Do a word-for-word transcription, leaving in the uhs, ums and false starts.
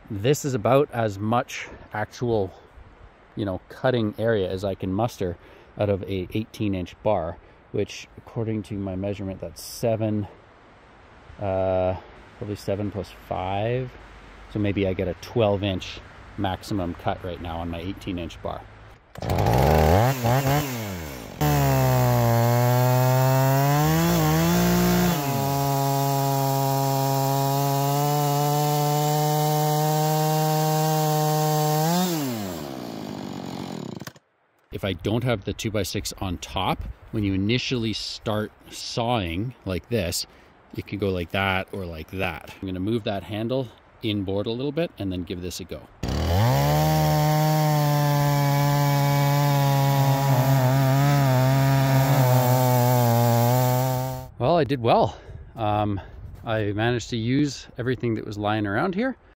this is about as much actual, you know, cutting area as I can muster out of a eighteen inch bar, which according to my measurement, that's seven, uh, probably seven plus five. So maybe I get a twelve inch maximum cut right now on my eighteen inch bar. If I don't have the two by six on top, when you initially start sawing like this, it could go like that or like that. I'm gonna move that handle inboard a little bit and then give this a go. Well, I did well. Um, I managed to use everything that was lying around here.